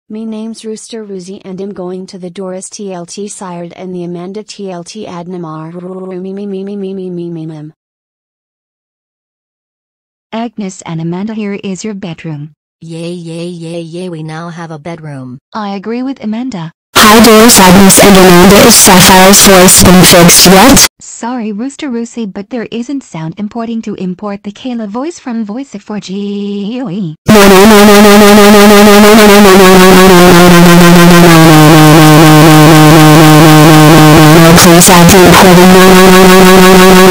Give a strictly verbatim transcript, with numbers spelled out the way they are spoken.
Me name's Rooster Roosie and I'm going to the Doris T L T siroD and the Amanda T L T adnamA. Me me me me me me me me me. Agnes and Amanda, here is your bedroom. Yay yay yay yay, we now have a bedroom. I agree with Amanda. Hi Doris, Agnes and Amanda, is Sapphire's voice been fixed yet? Sorry Rooster Roosie, but there isn't sound importing to import the Kayla voice from voice of four G O E. No no no no no no no no no no no no no no no no no please add the recording. No no no no no no no no